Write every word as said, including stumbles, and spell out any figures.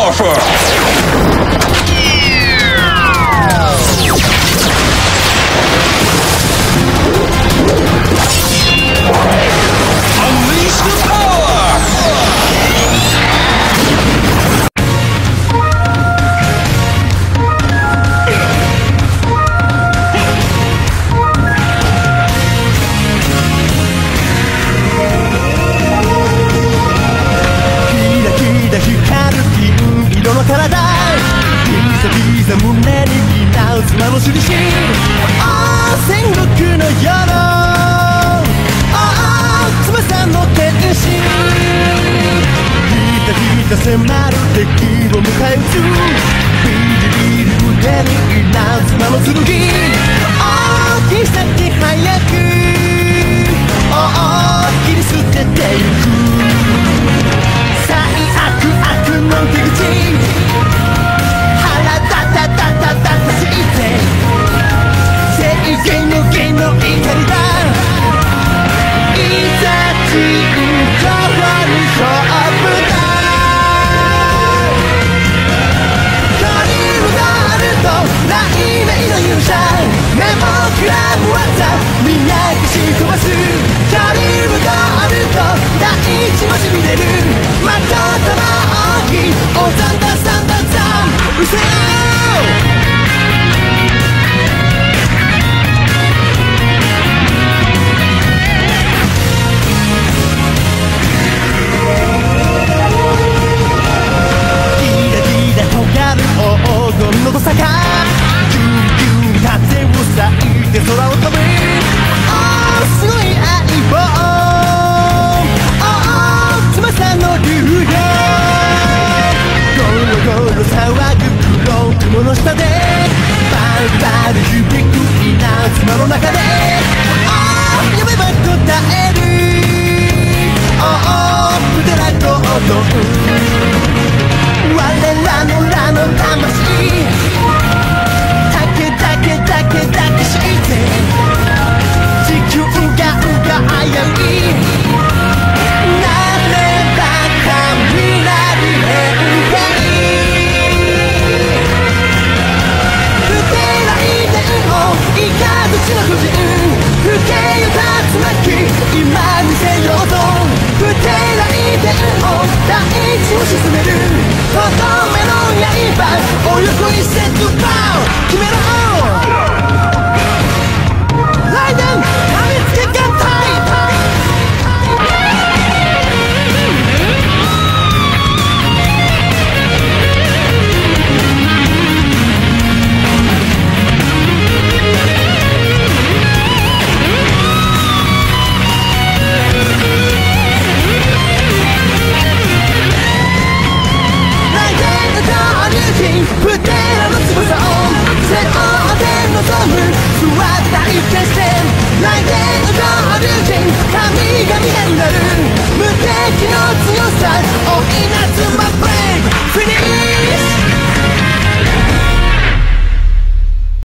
powerful! Unleash the power! Kira kira 光る金色の体ビザビザ胸に担う砂の印ああ戦国の夜ああ翼の天使ひたひた迫る敵を迎え撃つビリビリ胸に担う砂の剣ああ切り裂き早くああ切り捨てて